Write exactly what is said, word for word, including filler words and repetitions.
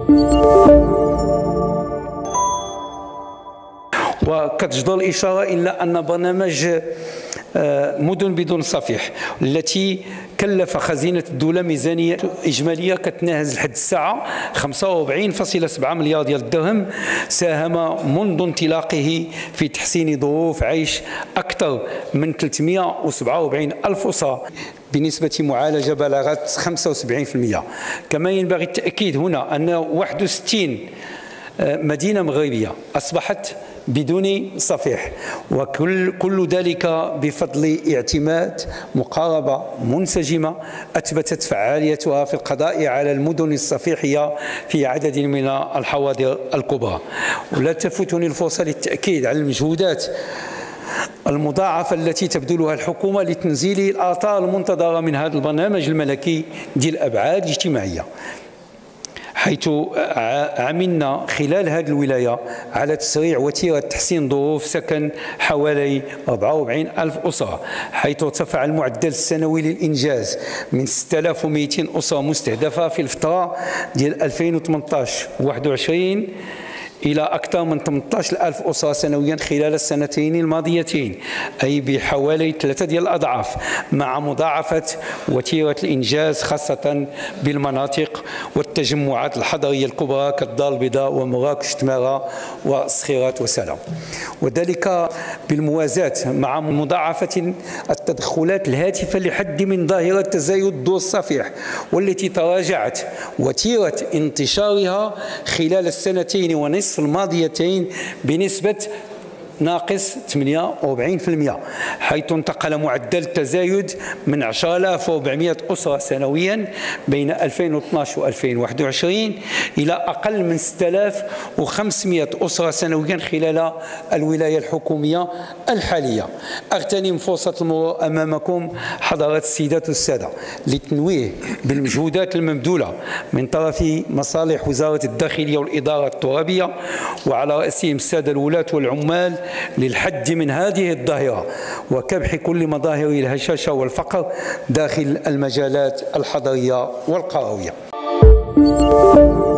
وكتجدر الإشارة إلى أن برنامج مدن بدون صفيح التي كلف خزينة الدولة ميزانية إجمالية كتناهز لحد الساعة خمسة وأربعين فاصلة سبعة مليار ديال الدرهم ساهم منذ انطلاقه في تحسين ظروف عيش أكثر من ثلاثمئة وسبعة وأربعين ألف أسرة بنسبة معالجة بلغت خمسة وسبعين بالمئة. كما ينبغي التأكيد هنا أن واحد وستين مدينة مغربية أصبحت بدون صفيح، وكل كل ذلك بفضل اعتماد مقاربة منسجمة أثبتت فعاليتها في القضاء على المدن الصفيحية في عدد من الحواضر الكبرى. ولا تفوتني الفرصة للتأكيد على المجهودات المضاعفة التي تبذلها الحكومة لتنزيل الآثار المنتظرة من هذا البرنامج الملكي ديال الأبعاد الاجتماعية، حيث عملنا خلال هذه الولاية على تسريع وتيرة تحسين ظروف سكن حوالي أربعة وأربعين ألف أسرة، حيث ارتفع المعدل السنوي للإنجاز من ستة آلاف ومئتين أسرة مستهدفة في الفترة ديال ألفين وثمانية عشر واحد وعشرين إلى أكثر من ثمانية عشر ألف أسرة سنويا خلال السنتين الماضيتين، أي بحوالي ثلاثة ديال الأضعاف، مع مضاعفة وتيرة الإنجاز خاصة بالمناطق والتجمعات الحضرية الكبرى كالدار البيضاء ومراكش تمارا وصخيرات وسلام، وذلك بالموازاة مع مضاعفة التدخلات الهاتفة لحد من ظاهرة تزايد الضوء الصفيح، والتي تراجعت وتيرة انتشارها خلال السنتين ونصف الماضيتين بنسبة ناقص ثمانية وأربعين بالمئة، حيث انتقل معدل التزايد من عشرة آلاف وأربعمئة أسرة سنويا بين ألفين واثني عشر وألفين وواحد وعشرين إلى أقل من ستة آلاف وخمسمئة أسرة سنويا خلال الولاية الحكومية الحالية. أغتنم فرصة المرور أمامكم حضرات السيدات والسادة للتنويه بالمجهودات المبذولة من طرف مصالح وزارة الداخلية والإدارة الترابية، وعلى رأسهم السادة الولاة والعمال، للحد من هذه الظاهرة وكبح كل مظاهر الهشاشة والفقر داخل المجالات الحضرية والقروية.